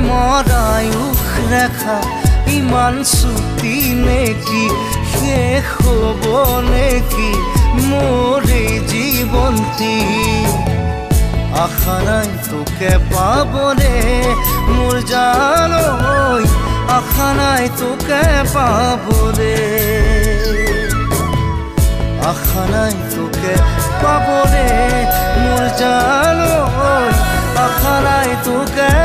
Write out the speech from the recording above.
প্ৰেমৰ আয়ুস ৰেখা ইমান চুটি নেকি শেষ হ'ব নেকি মোৰ এই জীৱনটি আশা নাই তোকে পাবলে মোৰ জান ঐ আশা নাই তোকে পাবলে আশা নাই তোকে পাবলে মোৰ জান ঐ আশা নাই তোকে